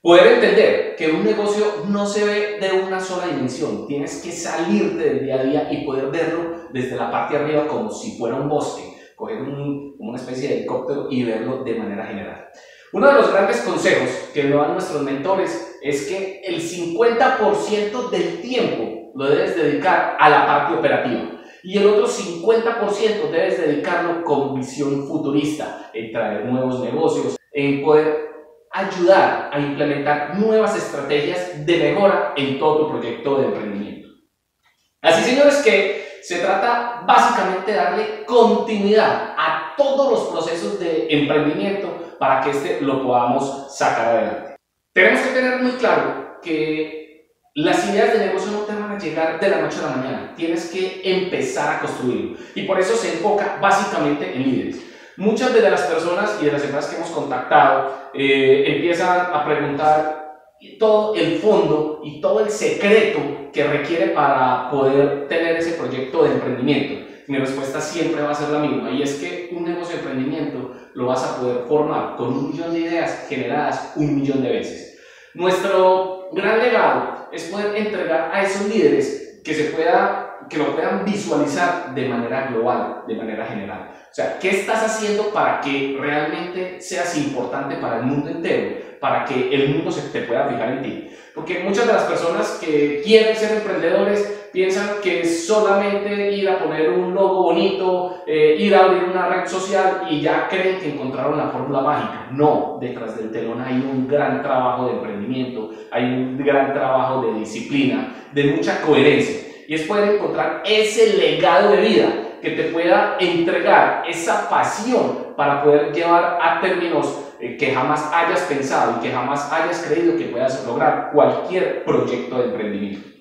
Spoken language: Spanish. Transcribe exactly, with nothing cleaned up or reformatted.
Poder entender que un negocio no se ve de una sola dimensión, tienes que salirte del día a día y poder verlo desde la parte de arriba como si fuera un bosque, coger un, una especie de helicóptero y verlo de manera general. Uno de los grandes consejos que nos dan nuestros mentores es que el cincuenta por ciento del tiempo lo debes dedicar a la parte operativa y el otro cincuenta por ciento debes dedicarlo con visión futurista, en traer nuevos negocios, en poder ayudar a implementar nuevas estrategias de mejora en todo tu proyecto de emprendimiento. Así, señores, que se trata básicamente de darle continuidad a todos los procesos de emprendimiento para que este lo podamos sacar adelante. Tenemos que tener muy claro que las ideas de negocio no te van a llegar de la noche a la mañana, tienes que empezar a construirlo y por eso se enfoca básicamente en líderes. Muchas de las personas y de las empresas que hemos contactado eh, empiezan a preguntar todo el fondo y todo el secreto que requiere para poder tener ese proyecto de emprendimiento. Mi respuesta siempre va a ser la misma, y es que un negocio de emprendimiento lo vas a poder formar con un millón de ideas generadas un millón de veces. Nuestro gran legado es poder entregar a esos líderes que, se pueda, que lo puedan visualizar de manera global, de manera general. O sea, ¿qué estás haciendo para que realmente seas importante para el mundo entero? Para que el mundo se te pueda fijar en ti. Porque muchas de las personas que quieren ser emprendedores piensan que es solamente ir a poner un logo bonito, eh, ir a abrir una red social y ya creen que encontraron la fórmula mágica. No, detrás del telón hay un gran trabajo de emprendimiento, hay un gran trabajo de disciplina, de mucha coherencia. Y es poder encontrar ese legado de vida que te pueda entregar esa pasión para poder llevar a términos eh, que jamás hayas pensado y que jamás hayas creído que puedas lograr cualquier proyecto de emprendimiento.